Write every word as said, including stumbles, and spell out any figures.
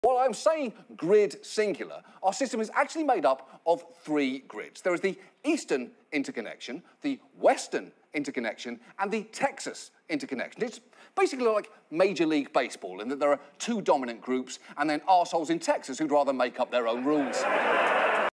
While I'm saying grid singular, our system is actually made up of three grids. There is the Eastern interconnection, the Western interconnection, and the Texas interconnection. It's basically like Major League Baseball in that there are two dominant groups and then arseholes in Texas who'd rather make up their own rules.